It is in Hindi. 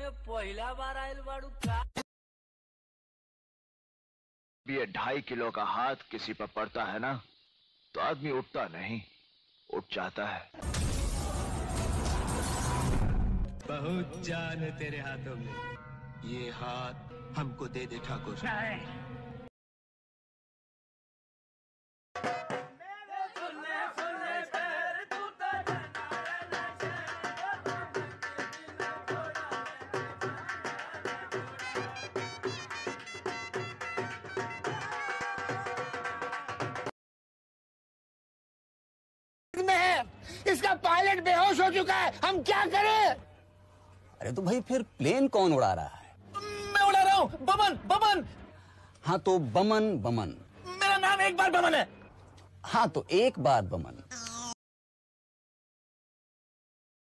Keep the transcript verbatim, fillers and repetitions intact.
में पहला बार आयल बाड़ू का? ये ढाई किलो का हाथ किसी पर पड़ता है ना, तो आदमी उठता नहीं, उठ जाता है। बहुत जान है तेरे हाथों में। ये हाथ हमको दे दे ठाकुर। इसका पायलट बेहोश हो चुका है, हम क्या करें? अरे तो भाई फिर प्लेन कौन उड़ा रहा है? मैं उड़ा रहा हूँ। बमन बमन। हाँ तो बमन बमन। मेरा नाम एक बार बमन है। हाँ तो एक बार बमन।